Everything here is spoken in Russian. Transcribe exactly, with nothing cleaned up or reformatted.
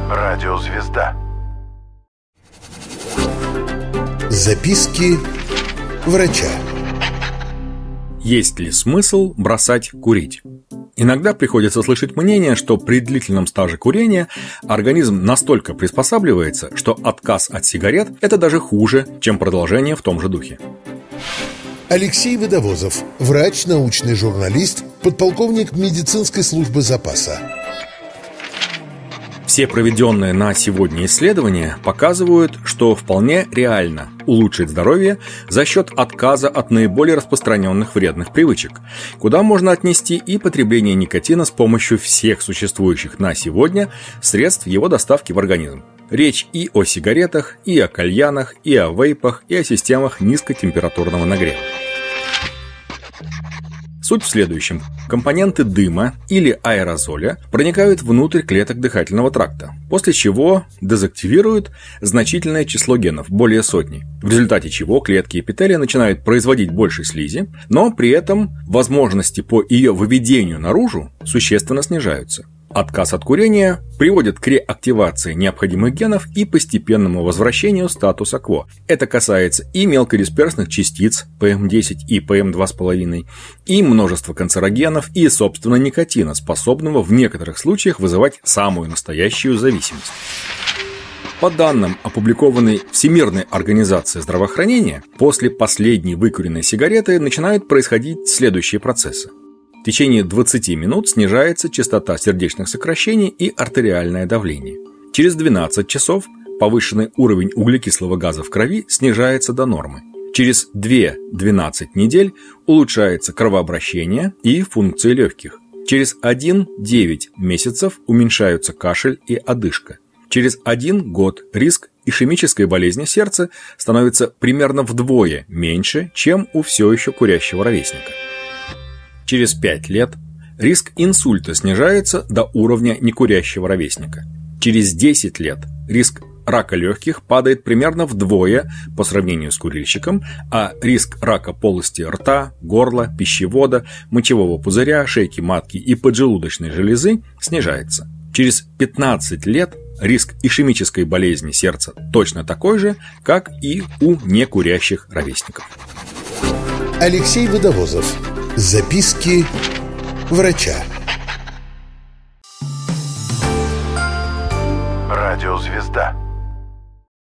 Радиозвезда. Записки врача. Есть ли смысл бросать курить? Иногда приходится слышать мнение, что при длительном стаже курения организм настолько приспосабливается, что отказ от сигарет – это даже хуже, чем продолжение в том же духе. Алексей Водовозов, врач, научный журналист, подполковник медицинской службы запаса. Все проведенные на сегодня исследования показывают, что вполне реально улучшить здоровье за счет отказа от наиболее распространенных вредных привычек, куда можно отнести и потребление никотина с помощью всех существующих на сегодня средств его доставки в организм. Речь и о сигаретах, и о кальянах, и о вейпах, и о системах низкотемпературного нагрева. Суть в следующем. Компоненты дыма или аэрозоля проникают внутрь клеток дыхательного тракта, после чего дезактивируют значительное число генов, более сотни, в результате чего клетки эпителия начинают производить больше слизи, но при этом возможности по ее выведению наружу существенно снижаются. Отказ от курения приводит к реактивации необходимых генов и постепенному возвращению статуса кво. Это касается и мелкодисперсных частиц пэ эм десять и пэ эм два с половиной, и множества канцерогенов, и, собственно, никотина, способного в некоторых случаях вызывать самую настоящую зависимость. По данным, опубликованной Всемирной организацией здравоохранения, после последней выкуренной сигареты начинают происходить следующие процессы. В течение двадцати минут снижается частота сердечных сокращений и артериальное давление. Через двенадцать часов повышенный уровень углекислого газа в крови снижается до нормы. Через две-двенадцать недель улучшается кровообращение и функции легких. Через один-девять месяцев уменьшаются кашель и одышка. Через один год риск ишемической болезни сердца становится примерно вдвое меньше, чем у все еще курящего ровесника. Через пять лет риск инсульта снижается до уровня некурящего ровесника. Через десять лет риск рака легких падает примерно вдвое по сравнению с курильщиком, а риск рака полости рта, горла, пищевода, мочевого пузыря, шейки матки и поджелудочной железы снижается. Через пятнадцать лет риск ишемической болезни сердца точно такой же, как и у некурящих ровесников. Алексей Водовозов. Записки врача. Радиозвезда.